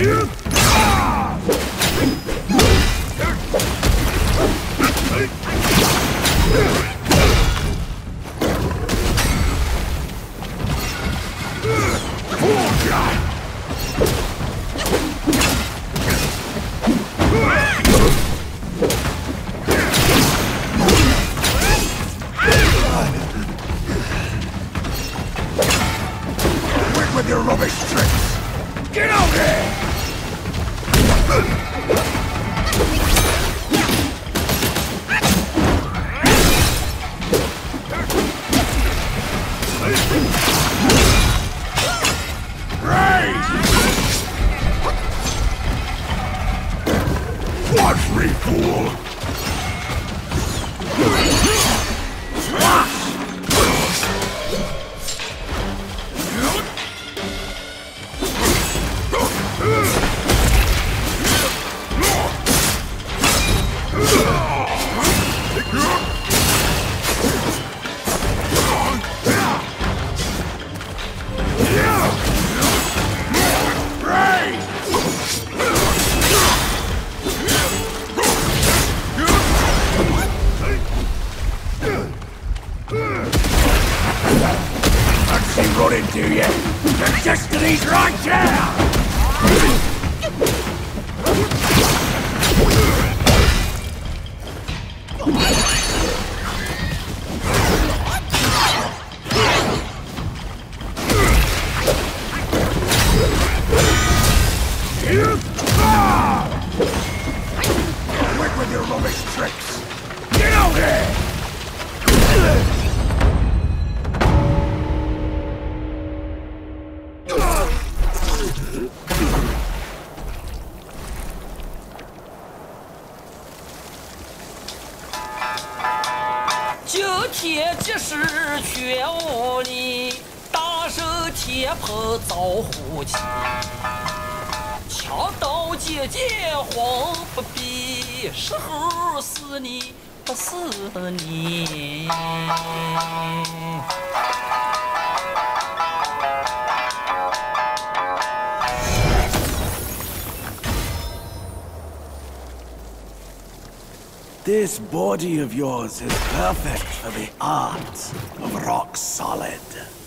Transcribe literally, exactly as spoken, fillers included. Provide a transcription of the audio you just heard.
With your rubbish tricks! Get out here! Watch me, fool! Run into you! Your destiny's right here! Quit with your rubbish tricks! Get out here! 九天即时全无力，大手天蓬遭虎欺。枪刀剑剑慌不必，时候死你不死你。 This body of yours is perfect for the art of rock solid.